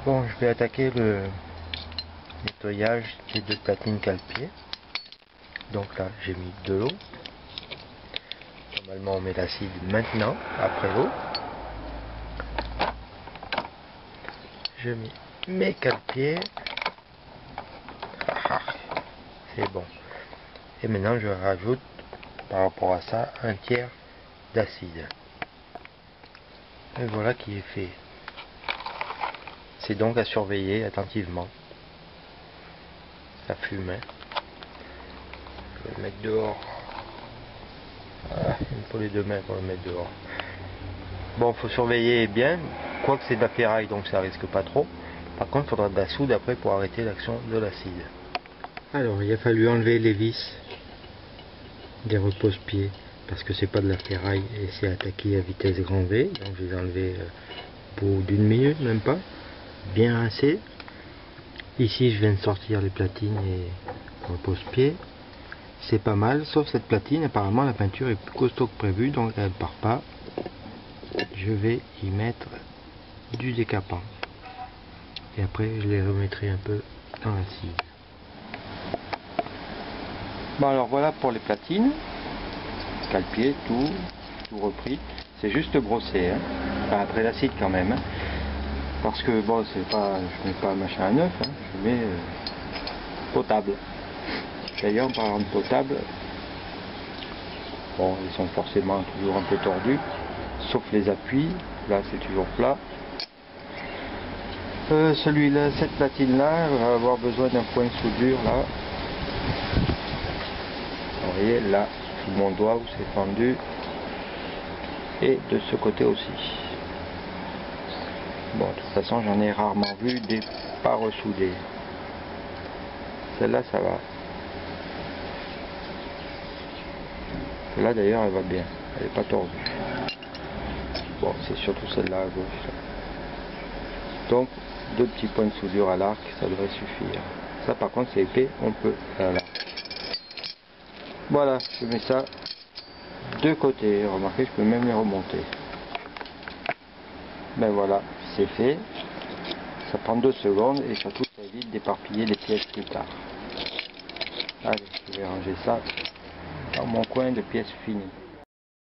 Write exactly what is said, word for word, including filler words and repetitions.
Bon, je vais attaquer le nettoyage des deux platines cale-pied. Donc là, j'ai mis de l'eau. Normalement, on met l'acide maintenant, après l'eau. Je mets mes cale-pieds. C'est bon. Et maintenant, je rajoute par rapport à ça un tiers d'acide. Et voilà qui est fait. C'est donc à surveiller attentivement. Ça fume. Hein. Je vais le mettre dehors. Voilà, il me faut les deux mains pour le mettre dehors. Bon, faut surveiller bien. Quoique c'est de la ferraille, donc ça risque pas trop. Par contre, il faudra de la soude après pour arrêter l'action de l'acide. Alors, il a fallu enlever les vis des repose-pieds parce que c'est pas de la ferraille et c'est attaqué à vitesse grand V. Donc, je les ai enlevés au bout d'une minute, même pas. Bien rincé. Ici, je viens de sortir les platines et repose-pieds. C'est pas mal, sauf cette platine. Apparemment, la peinture est plus costaud que prévu, donc elle part pas. Je vais y mettre du décapant. Et après, je les remettrai un peu dans la scie. Bon, alors voilà pour les platines. Cale-pied, tout, tout repris. C'est juste brossé, hein. Enfin, après l'acide quand même. Hein. Parce que bon, c'est pas, je mets pas un machin à neuf, hein. Je mets euh, potable. D'ailleurs, en parlant de potable, bon, ils sont forcément toujours un peu tordus, sauf les appuis. Là, c'est toujours plat. Euh, Celui-là, cette platine-là, va avoir besoin d'un point de soudure là. Vous voyez là, sous mon doigt où c'est fendu, et de ce côté aussi. Bon, de toute façon, j'en ai rarement vu des pas ressoudés. Celle-là, ça va. Là d'ailleurs, elle va bien. Elle n'est pas tordue. Bon, c'est surtout celle-là à gauche. Donc, deux petits points de soudure à l'arc, ça devrait suffire. Ça, par contre, c'est épais, on peut. Voilà. Voilà, je mets ça de côté. Remarquez, je peux même les remonter. Ben voilà, c'est fait. Ça prend deux secondes et surtout ça évite d'éparpiller les pièces plus tard. Allez, je vais ranger ça dans mon coin de pièces finies.